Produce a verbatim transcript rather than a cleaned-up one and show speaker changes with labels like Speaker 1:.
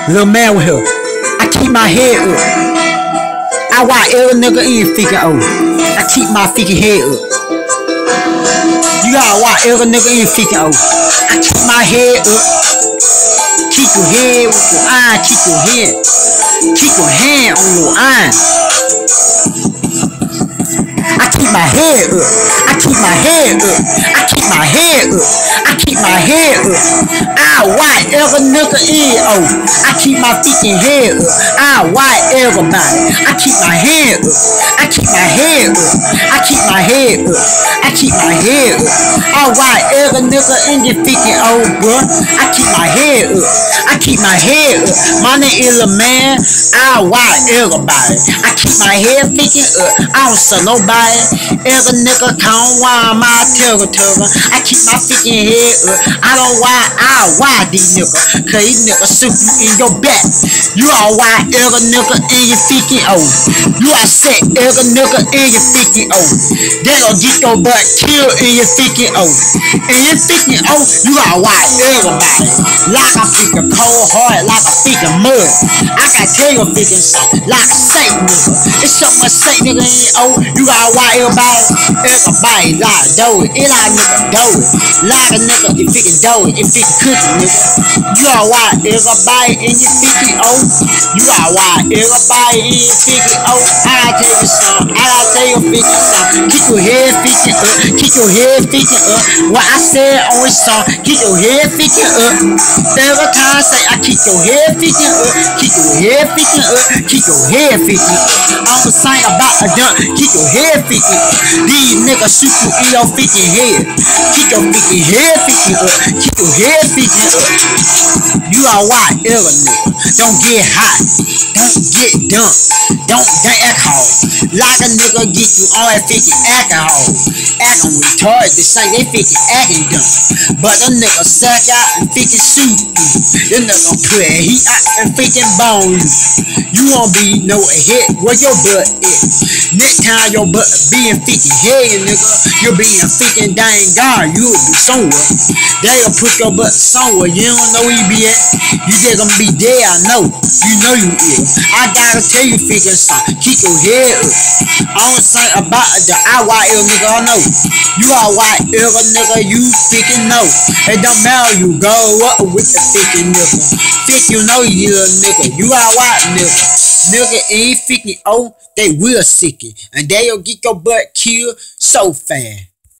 Speaker 1: Little man with her. I keep my head up. I watch every nigga in freaking old. I keep my freaking head up. You gotta watch every nigga in freaking old. I keep my head up. Keep your head with your eye. Keep your head. Keep your hand on your eye. I keep my head up. I keep my head up. I keep my head up. I keep my head up. I watch every nigga in oh. I keep my freaking head up. I watch everybody. I keep my head up. I keep my head up. I keep my head up. I keep my head up. I watch every nigga in the freaking old bro. I keep my head up. I keep my head up. My name is a man. I watch everybody. I keep my head freaking up. I don't sell nobody. Every nigga count why my territory. I keep my freaking head up. I don't why I why these niggas. Cause these niggas shoot you in your back. You are why every nigga in your freaking oh. You are set every nigga in your freaking oh. They gon' get your butt killed in your freaking oh. In your freaking oh, you are why everybody. Like a freaking cold heart, like a freaking mud. I can tell you freaking something. Like a saint nigga. It's so much saint nigga in oh. You got why everybody, everybody like dough it, it like nigga dough it, like a nigga if it can dough it, if it can cook it, nigga. You got why everybody in your freaking oh, you got why everybody in your freaking oh. I gotta tell you something, I gotta tell you freaking something. Keep your head freaking up, keep your head freaking up. What I said on this song, keep your head freaking up. Every time I say I keep your head freaking up, keep your head freaking up, keep your head freaking up. I'm gonna sing about a jump, keep your head freaking up. These niggas shoot you in your freaking head. Keep your freaking head freaking up. Keep your head freaking up. You are why every nigga. Don't get hot. Don't get dumped. Don't drink alcohol. Like a nigga get you all that freaking alcohol. Acting retarded. They say they freaking acting dumb. But the nigga suck out and freaking shoot you. The nigga put heat out and freaking bone you. You won't be no hit where your butt is. Next time your butt being freaking head, nigga, you'll be in freaking dang God. You'll be somewhere. They'll put your butt somewhere. You don't know where you be at. You just gonna be there. I know. You know you is. I gotta tell you freaking something. Keep your head up. I don't say about the I Y L nigga. I know. You are white every nigga. You freaking know. It don't matter. You go up with the freaking nigga. Think you know you little nigga. You are white nigga. Nigga ain't freaking oh. They will sick it. And they'll get your butt killed so fast.